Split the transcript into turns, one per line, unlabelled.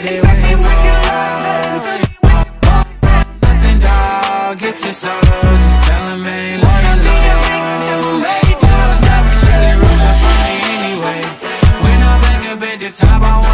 they waiting for. Nothing, dog, get your soul. Just tell them ain't laying low. You was never really rooting for me anyway. When I'm back up at the top, I want